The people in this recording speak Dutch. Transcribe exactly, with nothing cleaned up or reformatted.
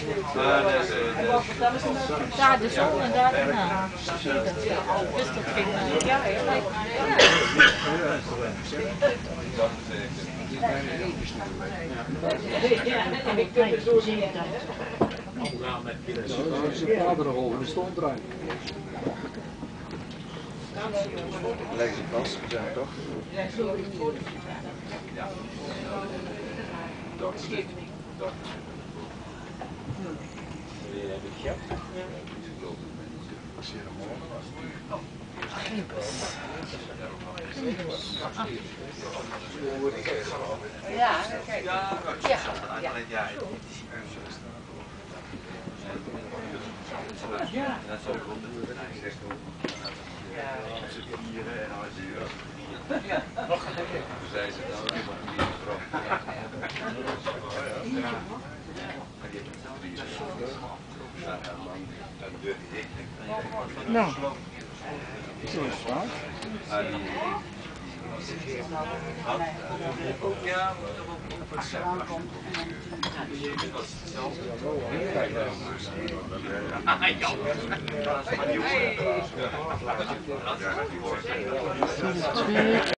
Daar de zon en daar daarna. Dus dat ging, uh, ja, heel leuk. Daar is zijn vader nog over de stoomtrein. Leg ze vast, we zijn toch? Ja, kijk. Ja, ja. Ja. Ja. Zij ze dan Nou, zo is het waar. Ja, Achteraan komt en dan...